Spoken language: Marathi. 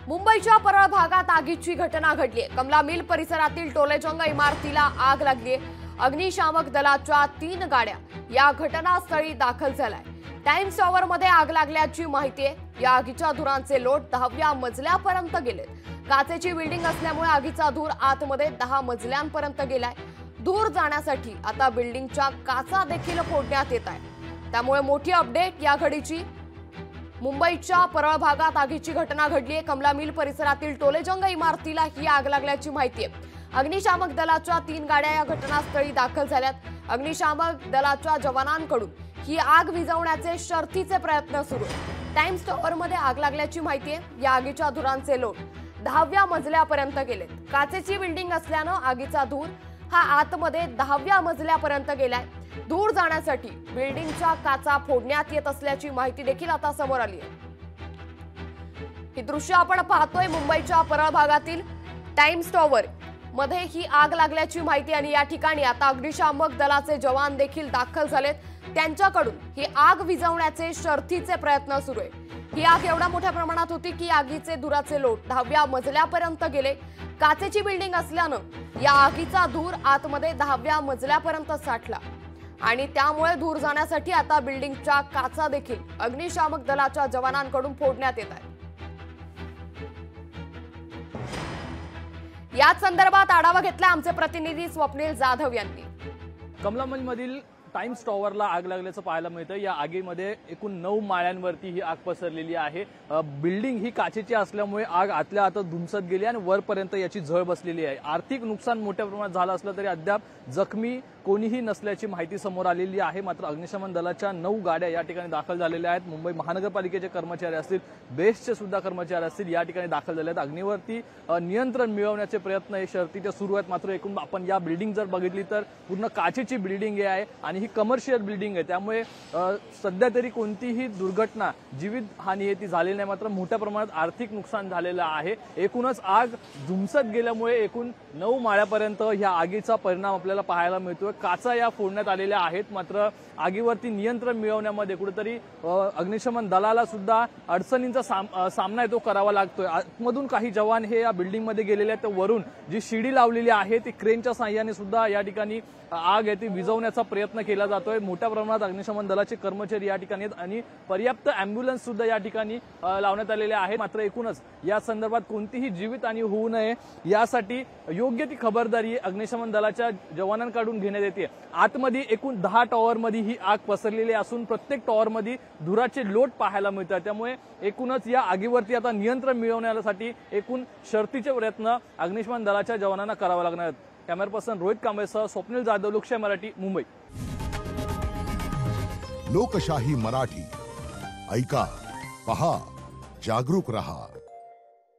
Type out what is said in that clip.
मुंबईच्या परळ भागात आगीची घटना घडली। कमला मिल परिसरातील टोलेजंग इमारतीला आग लागली। अग्निशामक दलाच्या 3 गाड्या या घटनास्थळी दाखल झाल्या। टाइम्स टॉवर मध्ये आग लागल्याची माहिती आहे। या आगीच्या धुरांचे लोट 10व्या मजल्यापर्यंत गेले। काचेची बिल्डिंग असल्यामुळे आगीचा धूर आतमध्ये 10 मजल्यांपर्यंत गेलाय। धूर जाण्यासाठी आता बिल्डिंगच्या काचा देखील फोडण्यात येत आहे। त्यामुळे मोठी अपडेट या घडीची। मुंबईच्या परळ भागात आगीची घटना घडली आहे। कमला मिल परिसरातील टोलेजंग इमारतीला ही आग लागल्याची माहिती आहे। अग्निशामक दलाच्या 3 गाड्या या घटनास्थळी दाखल झाल्यात। अग्निशामक दलाच्या जवानांकडून ही आग विझवण्याचे शर्थीचे प्रयत्न सुरू आहेत। टाइम्स टॉवर मध्ये आग लागल्याची माहिती आहे। या आगीच्या धुरांचे लोट 10व्या मजल्यापर्यंत गेलेत। काचेची बिल्डिंग असल्यानं आगीचा धूर हा आतमध्ये 10व्या मजल्यापर्यंत गेलाय। धूर जाण्यासाठी बिल्डिंगच्या काचा फोडण्यात येत असल्याची माहिती देखील आता समोर आली आहे। ही दृश्य आपण पाहतोय मुंबईच्या परळ भागातील टाइम्स टॉवर मध्ये ही आग लागल्याची माहिती आणि या ठिकाणी आता अग्निशामक दलाचे जवान देखील दाखल झालेत। त्यांच्याकडून ही आग विझवण्याचे शर्थीचे प्रयत्न सुरू आहे। ही आग एवढ्या मोठ्या प्रमाणात होती की आगीचे धुराचे लोट 10व्या मजल्यापर्यंत गेले। काचेची बिल्डिंग असल्यानं या आगीचा धूर आतमध्ये 10व्या मजल्यापर्यंत साठला आणि त्यामुळे धूर जाण्यासाठी आता बिल्डिंगच्या काचा देखील अग्निशामक दलाच्या जवानांकडून फोडण्यात येत आहेत। याच संदर्भात आढावा घेतला आमचे प्रतिनिधी स्वप्नील जाधव यांनी। कमला मिलमधील टाइम्स टॉवरला आग लागल्याचं पाहायला मिळतं। या आगीमध्ये एकूण 9 माळ्यांवरती ही आग पसरलेली आहे। बिल्डिंग ही काचेची असल्यामुळे आग आतल्या आत धुमसत गेली आणि वरपर्यंत याची झळ बसलेली आहे। आर्थिक नुकसान मोठ्या प्रमाणात झालं असलं तरी अद्याप जखमी कोणीही नसल्याची माहिती समोर आलेली आहे। मात्र अग्निशमन दलाच्या 9 गाड्या या ठिकाणी दाखल झालेल्या आहेत। मुंबई महानगरपालिकेचे कर्मचारी असतील, बेस्टचे सुद्धा कर्मचारी असतील, या ठिकाणी दाखल झाले आहेत। अग्नीवरती नियंत्रण मिळवण्याचे प्रयत्न हे शर्थीचे सुरू आहेत। मात्र एकूण आपण या बिल्डिंग जर बघितली तर पूर्ण काचेची बिल्डिंग आहे आणि ही कमर्शियल बिल्डिंग आहे। त्यामुळे सध्या तरी कोणतीही दुर्घटना, जीवित हानी आहे ती झालेली नाही। मात्र मोठ्या प्रमाणात आर्थिक नुकसान झालेलं आहे। एकूणच आग धुमसत गेल्यामुळे एकूण 9 माळ्यापर्यंत या आगीचा परिणाम आपल्याला पाहायला मिळतोय। काचा या फोडण्यात आलेल्या आहेत। मात्र आगीवरती नियंत्रण मिळवण्यामध्ये कुठेतरी अग्निशमन दलाला सुद्धा अडचणींचा सामना तो करावा लागतोय। आतमधून काही जवान हे या बिल्डिंग मध्ये गेलेले आहेत, तर वरून जी शिडी लावलेली आहे ती क्रेनच्या साहाय्याने सुद्धा या ठिकाणी आग आहे ती विझवण्याचा प्रयत्न केला जातोय। मोठ्या प्रमाणात अग्निशमन दलाचे कर्मचारी या ठिकाणी आहेत आणि पर्याप्त अँब्युलन्स सुद्धा या ठिकाणी लावण्यात आलेले आहे। मात्र एकूणच या संदर्भात कोणतीही जीवितहानी होऊ नये यासाठी योग्य ती खबरदारी अग्निशमन दलाच्या जवानांकडून घेण्यात येते। आतमध्ये एकूण 10 टॉवरमध्ये ही आग पसरलेली असून प्रत्येक टॉवरमध्ये धुराचे लोट पाहायला मिळतात। त्यामुळे एकूणच या आगीवरती आता नियंत्रण मिळवण्यासाठी एकूण शर्थीचे प्रयत्न अग्निशमन दलाच्या जवानांना करावे लागणार आहेत। कॅमेरा पर्सन रोहित कांबळेसह स्वप्नील जाधव, लोकशाही मराठी, मुंबई। लोकशाही मराठी ऐका, पहा, जागरूक रहा।